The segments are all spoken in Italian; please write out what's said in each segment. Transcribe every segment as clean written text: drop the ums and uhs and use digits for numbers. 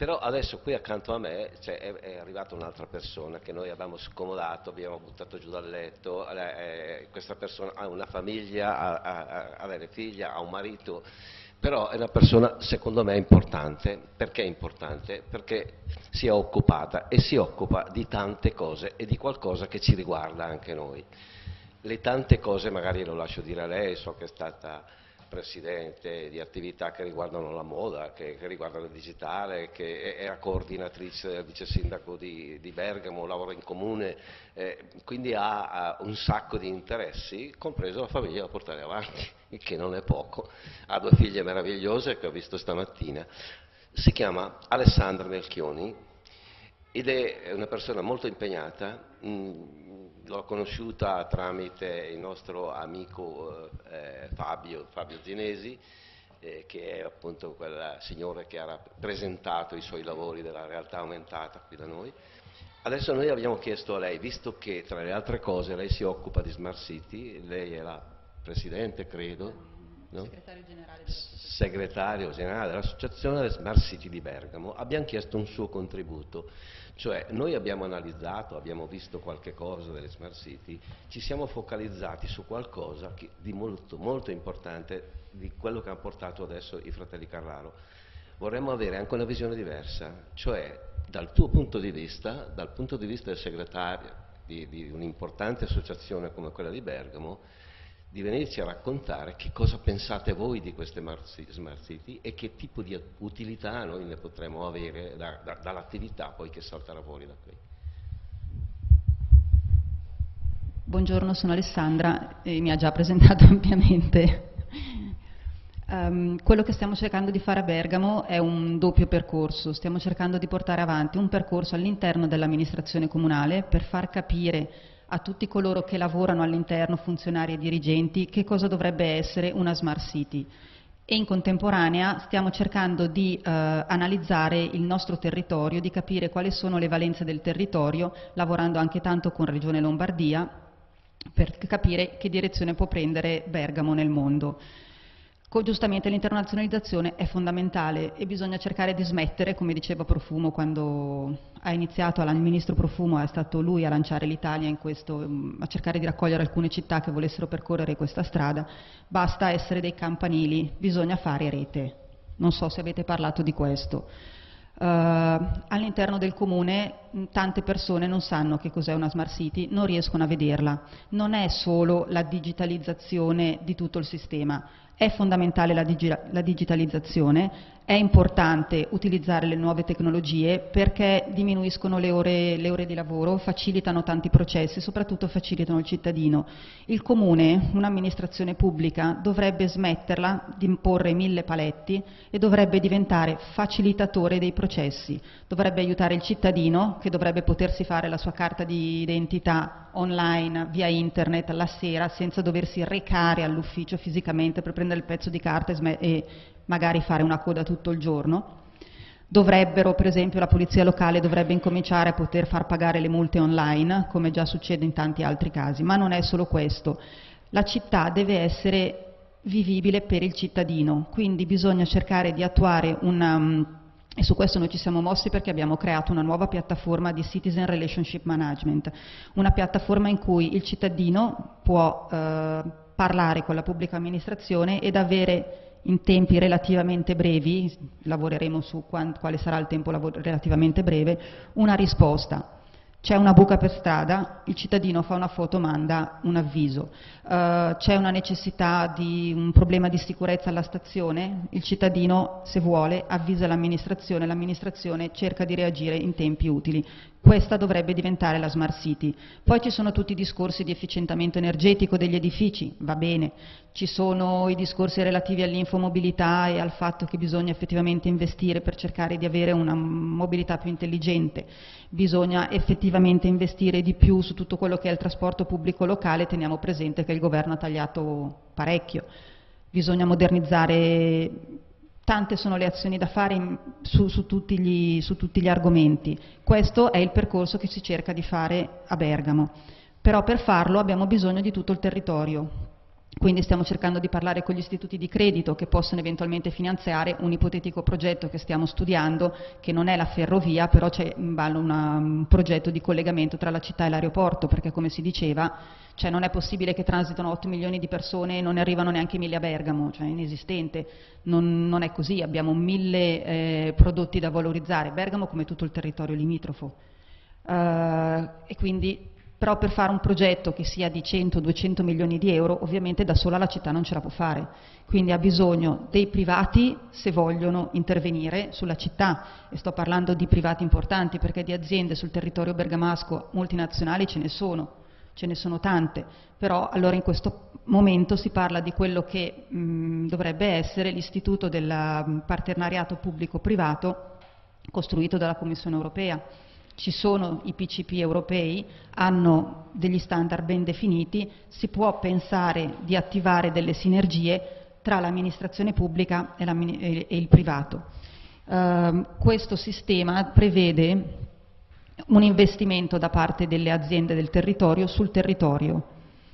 Però adesso qui accanto a me è arrivata un'altra persona che noi abbiamo scomodato, abbiamo buttato giù dal letto, questa persona ha una famiglia, ha delle figlie, ha un marito, però è una persona secondo me importante. Perché è importante? Perché si è occupata e si occupa di tante cose e di qualcosa che ci riguarda anche noi. Le tante cose magari lo lascio dire a lei, so che è stata presidente di attività che riguardano la moda, che riguardano il digitale, che era coordinatrice del vice sindaco di Bergamo, lavora in comune, quindi ha un sacco di interessi, compreso la famiglia da portare avanti, il che non è poco. Ha due figlie meravigliose che ho visto stamattina. Si chiama Alessandra Melchioni ed è una persona molto impegnata. L'ho conosciuta tramite il nostro amico Fabio Zinesi, che è appunto quel signore che ha presentato i suoi lavori della realtà aumentata qui da noi. Adesso noi abbiamo chiesto a lei, visto che tra le altre cose lei si occupa di Smart City, lei è la presidente, credo, no? Segretario generale dell'Associazione Smart City di Bergamo, abbiamo chiesto un suo contributo. Cioè noi abbiamo analizzato, abbiamo visto qualche cosa delle Smart City, ci siamo focalizzati su qualcosa di molto, molto importante di quello che hanno portato adesso i fratelli Carraro. Vorremmo avere anche una visione diversa, cioè dal tuo punto di vista, dal punto di vista del segretario di un'importante associazione come quella di Bergamo, di venirci a raccontare che cosa pensate voi di queste Smart City e che tipo di utilità noi ne potremo avere dall'attività poi che salterà fuori da qui. Buongiorno, sono Alessandra e mi ha già presentato ampiamente. Quello che stiamo cercando di fare a Bergamo è un doppio percorso. Stiamo cercando di portare avanti un percorso all'interno dell'amministrazione comunale per far capire a tutti coloro che lavorano all'interno, funzionari e dirigenti, che cosa dovrebbe essere una Smart City. E in contemporanea stiamo cercando di analizzare il nostro territorio, di capire quali sono le valenze del territorio, lavorando anche tanto con Regione Lombardia, per capire che direzione può prendere Bergamo nel mondo. Giustamente l'internazionalizzazione è fondamentale e bisogna cercare di smettere, come diceva Profumo quando ha iniziato, il ministro Profumo è stato lui a lanciare l'Italia in questo, a cercare di raccogliere alcune città che volessero percorrere questa strada. Basta essere dei campanili, bisogna fare rete. Non so se avete parlato di questo. All'interno del comune tante persone non sanno che cos'è una Smart City, non riescono a vederla. Non è solo la digitalizzazione di tutto il sistema, è fondamentale la digitalizzazione, è importante utilizzare le nuove tecnologie perché diminuiscono le ore di lavoro, facilitano tanti processi e soprattutto facilitano il cittadino. Il comune, un'amministrazione pubblica, dovrebbe smetterla di imporre 1000 paletti e dovrebbe diventare facilitatore dei processi, dovrebbe aiutare il cittadino che dovrebbe potersi fare la sua carta di identità online, via internet, la sera, senza doversi recare all'ufficio fisicamente per prendere il pezzo di carta e magari fare una coda tutto il giorno. Dovrebbero, per esempio, la polizia locale dovrebbe incominciare a poter far pagare le multe online, come già succede in tanti altri casi, ma non è solo questo. La città deve essere vivibile per il cittadino, quindi bisogna cercare di attuare e su questo noi ci siamo mossi perché abbiamo creato una nuova piattaforma di Citizen Relationship Management, una piattaforma in cui il cittadino può parlare con la pubblica amministrazione ed avere in tempi relativamente brevi, lavoreremo su quale sarà il tempo relativamente breve, una risposta. C'è una buca per strada, il cittadino fa una foto, manda un avviso. C'è una necessità di un problema di sicurezza alla stazione, il cittadino, se vuole, avvisa l'amministrazione cerca di reagire in tempi utili. Questa dovrebbe diventare la Smart City. Poi ci sono tutti i discorsi di efficientamento energetico degli edifici, va bene. Ci sono i discorsi relativi all'infomobilità e al fatto che bisogna effettivamente investire per cercare di avere una mobilità più intelligente. Bisogna effettivamente investire di più su tutto quello che è il trasporto pubblico locale, teniamo presente che il governo ha tagliato parecchio. Bisogna modernizzare, tante sono le azioni da fare su tutti gli argomenti. Questo è il percorso che si cerca di fare a Bergamo. Però per farlo abbiamo bisogno di tutto il territorio. Quindi stiamo cercando di parlare con gli istituti di credito che possono eventualmente finanziare un ipotetico progetto che stiamo studiando, che non è la ferrovia, però c'è in ballo un progetto di collegamento tra la città e l'aeroporto, perché come si diceva, cioè non è possibile che transitano 8 milioni di persone e non ne arrivano neanche 1000 a Bergamo, cioè è inesistente, non è così, abbiamo 1000 prodotti da valorizzare, Bergamo come tutto il territorio limitrofo. E quindi però per fare un progetto che sia di 100-200 milioni di euro, ovviamente da sola la città non ce la può fare, quindi ha bisogno dei privati se vogliono intervenire sulla città, e sto parlando di privati importanti perché di aziende sul territorio bergamasco multinazionali ce ne sono tante, però allora in questo momento si parla di quello che dovrebbe essere l'istituto del partenariato pubblico-privato costruito dalla Commissione europea. Ci sono i PCP europei, hanno degli standard ben definiti, si può pensare di attivare delle sinergie tra l'amministrazione pubblica e il privato. Questo sistema prevede un investimento da parte delle aziende del territorio sul territorio.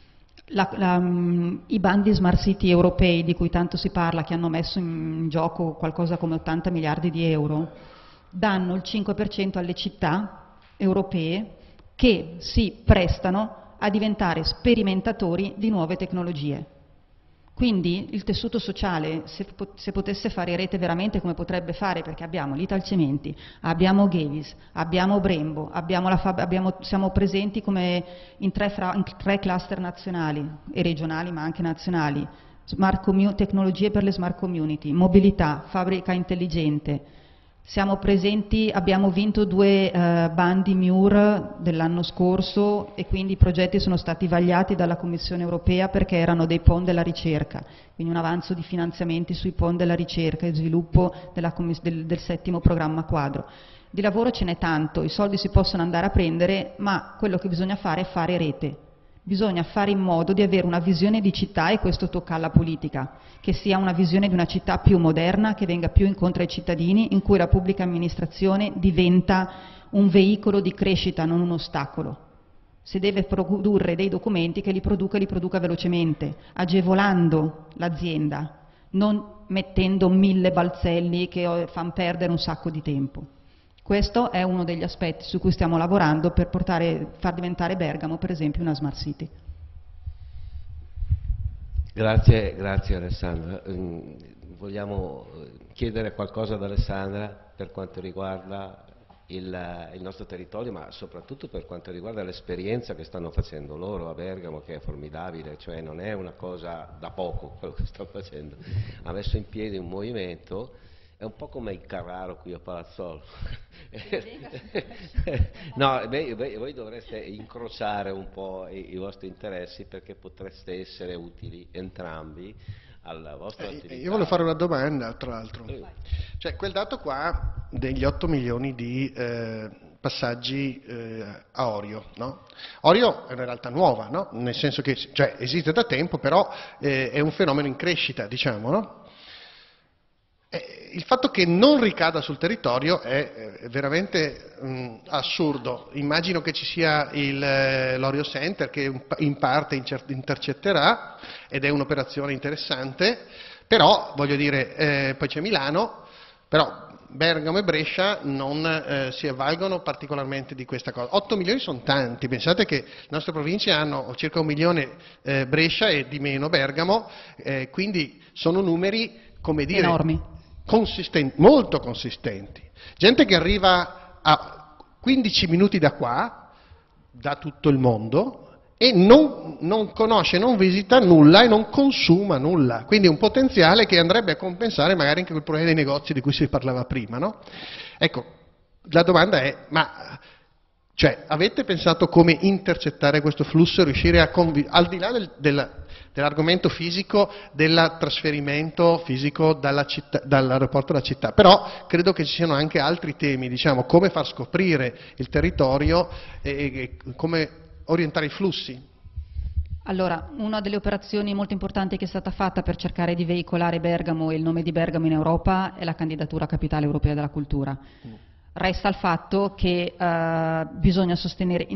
I bandi Smart City europei di cui tanto si parla, che hanno messo in gioco qualcosa come 80 miliardi di euro, danno il 5% alle città europee che si prestano a diventare sperimentatori di nuove tecnologie. Quindi il tessuto sociale, se potesse fare rete veramente come potrebbe fare, perché abbiamo l'Italcementi, abbiamo Gevis, abbiamo Brembo, siamo presenti come in tre cluster nazionali e regionali ma anche nazionali, tecnologie per le smart community, mobilità, fabbrica intelligente. Siamo presenti, abbiamo vinto 2 bandi MIUR dell'anno scorso e quindi i progetti sono stati vagliati dalla Commissione europea perché erano dei PON della ricerca, quindi un avanzo di finanziamenti sui PON della ricerca e sviluppo del 7° programma quadro. Di lavoro ce n'è tanto, i soldi si possono andare a prendere, ma quello che bisogna fare è fare rete. Bisogna fare in modo di avere una visione di città, e questo tocca alla politica, che sia una visione di una città più moderna, che venga più incontro ai cittadini, in cui la pubblica amministrazione diventa un veicolo di crescita, non un ostacolo. Se deve produrre dei documenti, che li produca velocemente, agevolando l'azienda, non mettendo 1000 balzelli che fanno perdere un sacco di tempo. Questo è uno degli aspetti su cui stiamo lavorando per far diventare Bergamo, per esempio, una smart city. Grazie Alessandra. Vogliamo chiedere qualcosa ad Alessandra per quanto riguarda il nostro territorio, ma soprattutto per quanto riguarda l'esperienza che stanno facendo loro a Bergamo, che è formidabile, cioè non è una cosa da poco quello che stanno facendo. Ha messo in piedi un movimento. È un po' come il Carraro qui a Palazzolo. No, voi dovreste incrociare un po' i vostri interessi, perché potreste essere utili entrambi alla vostra attività. Io voglio fare una domanda, tra l'altro. Cioè, quel dato qua degli 8 milioni di passaggi a Orio, no? Orio è una realtà nuova, no? Nel senso che esiste da tempo, però è un fenomeno in crescita, diciamo, no? Il fatto che non ricada sul territorio è veramente assurdo. Immagino che ci sia l'Orio Center che in parte intercetterà, ed è un'operazione interessante, però voglio dire, poi c'è Milano, però Bergamo e Brescia non si avvalgono particolarmente di questa cosa. 8 milioni sono tanti, pensate che le nostre province hanno circa 1 milione Brescia e di meno Bergamo, quindi sono numeri, come dire, enormi. Molto consistenti. Gente che arriva a 15 minuti da qua, da tutto il mondo, e non conosce, non visita nulla e non consuma nulla. Quindi un potenziale che andrebbe a compensare magari anche quel problema dei negozi di cui si parlava prima, no? Ecco, la domanda è, avete pensato come intercettare questo flusso e riuscire a al di là dell'argomento fisico, del trasferimento fisico dall'aeroporto alla città, però credo che ci siano anche altri temi, diciamo, come far scoprire il territorio e come orientare i flussi. Allora, una delle operazioni molto importanti che è stata fatta per cercare di veicolare Bergamo e il nome di Bergamo in Europa è la candidatura a Capitale Europea della Cultura. Resta il fatto che bisogna sostenere,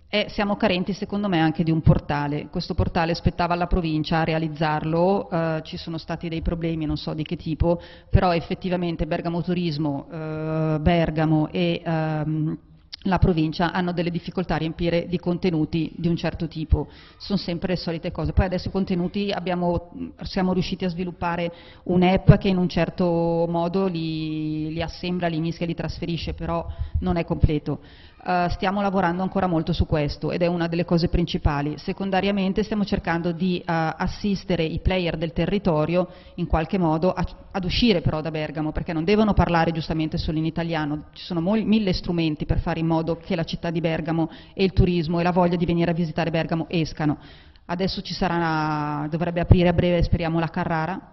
E siamo carenti secondo me anche di un portale. Questo portale spettava alla provincia a realizzarlo, ci sono stati dei problemi, non so di che tipo, però effettivamente Bergamo Turismo, Bergamo e la provincia hanno delle difficoltà a riempire di contenuti di un certo tipo, sono sempre le solite cose. Poi adesso i contenuti siamo riusciti a sviluppare un'app che in un certo modo li assembla, li mischia, li trasferisce, però non è completo. Stiamo lavorando ancora molto su questo ed è una delle cose principali. Secondariamente stiamo cercando di assistere i player del territorio in qualche modo ad uscire però da Bergamo, perché non devono parlare giustamente solo in italiano, ci sono mille strumenti per fare in modo che la città di Bergamo e il turismo e la voglia di venire a visitare Bergamo escano. Adesso dovrebbe aprire a breve, speriamo, la Carrara.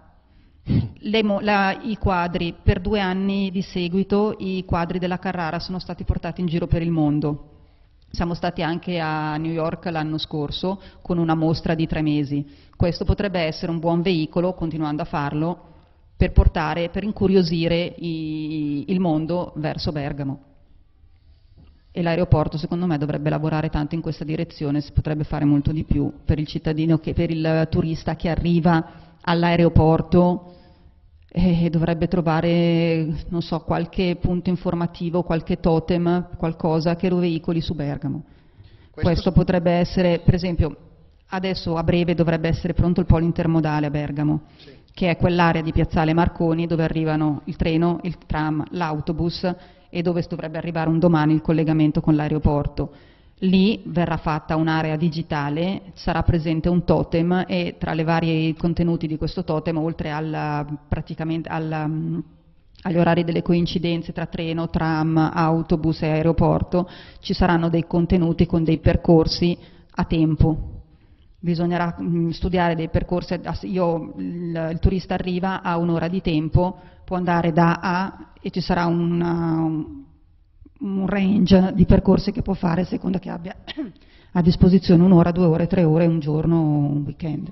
I quadri, per 2 anni di seguito, i quadri della Carrara sono stati portati in giro per il mondo. Siamo stati anche a New York l'anno scorso con una mostra di 3 mesi. Questo potrebbe essere un buon veicolo, continuando a farlo, per incuriosire il mondo verso Bergamo. E l'aeroporto secondo me dovrebbe lavorare tanto in questa direzione, si potrebbe fare molto di più per il cittadino, per il turista che arriva all'aeroporto e dovrebbe trovare, non so, qualche punto informativo, qualche totem, qualcosa che lo veicoli su Bergamo. Questo potrebbe essere, per esempio, adesso a breve dovrebbe essere pronto il polo intermodale a Bergamo, sì, che è quell'area di Piazzale Marconi dove arrivano il treno, il tram, l'autobus e dove dovrebbe arrivare un domani il collegamento con l'aeroporto. Lì verrà fatta un'area digitale, sarà presente un totem e tra i vari contenuti di questo totem, oltre agli orari delle coincidenze tra treno, tram, autobus e aeroporto, ci saranno dei contenuti con dei percorsi a tempo. Bisognerà studiare dei percorsi, il turista arriva a un'ora di tempo, può andare da A e ci sarà un range di percorsi che può fare a seconda che abbia a disposizione 1 ora, 2 ore, 3 ore, un giorno, un weekend.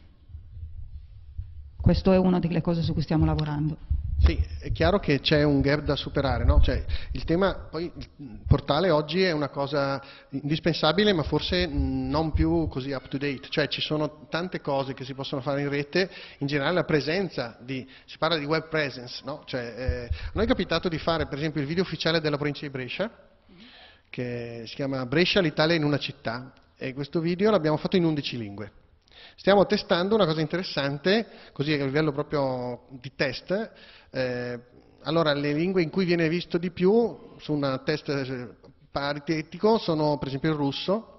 Questo è una delle cose su cui stiamo lavorando. Sì, è chiaro che c'è un gap da superare, no? Cioè, il tema, poi il portale oggi è una cosa indispensabile, ma forse non più così up to date, cioè ci sono tante cose che si possono fare in rete, in generale la presenza si parla di web presence, no? Cioè, a noi è capitato di fare per esempio il video ufficiale della provincia di Brescia, che si chiama Brescia, l'Italia in una città, e questo video l'abbiamo fatto in 11 lingue. Stiamo testando una cosa interessante, così a livello proprio di test. Allora, le lingue in cui viene visto di più su un test paritetico sono per esempio il russo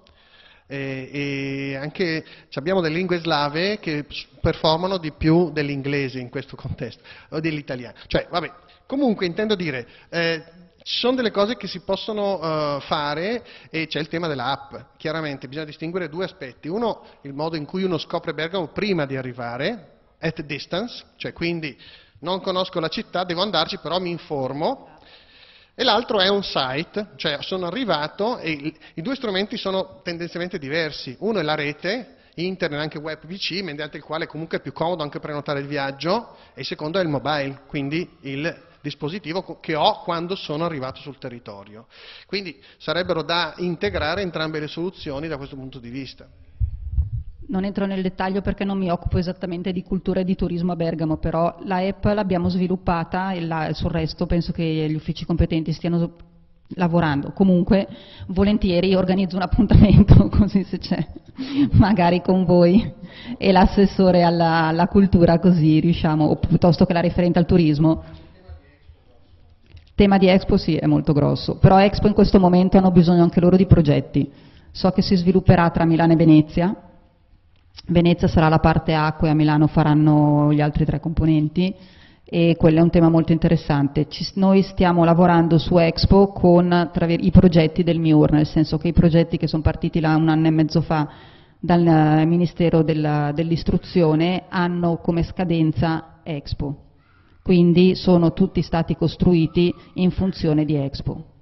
e anche abbiamo delle lingue slave che performano di più dell'inglese in questo contesto, o dell'italiano. Cioè, vabbè, comunque intendo dire, ci sono delle cose che si possono fare e c'è il tema dell'app. Chiaramente bisogna distinguere 2 aspetti. Uno, il modo in cui uno scopre Bergamo prima di arrivare, at distance, cioè quindi non conosco la città, devo andarci, però mi informo. E l'altro è on site, cioè sono arrivato e i 2 strumenti sono tendenzialmente diversi. Uno è la rete, internet, anche web PC, mediante il quale comunque è più comodo anche prenotare il viaggio, e il secondo è il mobile, quindi il dispositivo che ho quando sono arrivato sul territorio. Quindi sarebbero da integrare entrambe le soluzioni da questo punto di vista. Non entro nel dettaglio perché non mi occupo esattamente di cultura e di turismo a Bergamo, però la app l'abbiamo sviluppata e sul resto penso che gli uffici competenti stiano lavorando. Comunque, volentieri organizzo un appuntamento, così se c'è, magari con voi e l'assessore alla cultura, così riusciamo, o piuttosto che la referente al turismo. Il tema di Expo sì, è molto grosso, però Expo in questo momento hanno bisogno anche loro di progetti. So che si svilupperà tra Milano e Venezia. Venezia sarà la parte acqua e a Milano faranno gli altri 3 componenti e quello è un tema molto interessante. Noi stiamo lavorando su Expo con i progetti del MIUR, nel senso che i progetti che sono partiti là 1 anno e mezzo fa dal Ministero dell'Istruzione hanno come scadenza Expo, quindi sono tutti stati costruiti in funzione di Expo.